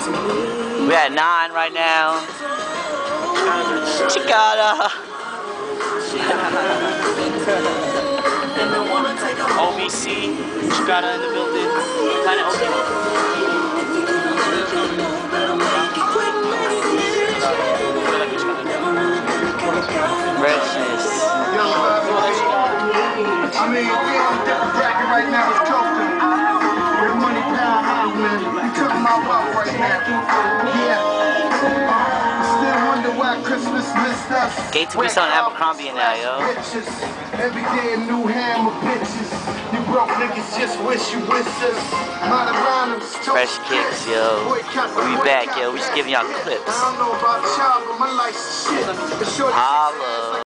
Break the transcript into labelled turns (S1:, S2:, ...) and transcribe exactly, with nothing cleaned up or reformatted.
S1: We're at nine right now. Chikara. O B C. Chikara in the building. PlanetOkiTV. Freshness.
S2: I mean, we on a different bracket right now. It's token. With money powerhouse, man. You took my wealth right now. Yeah. Still wonder why Christmas missed us.
S1: Gate to be selling Abercrombie now, yo.
S2: Every day a new hammer bitches. You broke niggas just wish you wish us.
S1: Fresh kicks, yo. We back, yo. We just giving y'all clips.
S2: I don't know about y'all, but my life's shit.
S1: Holla.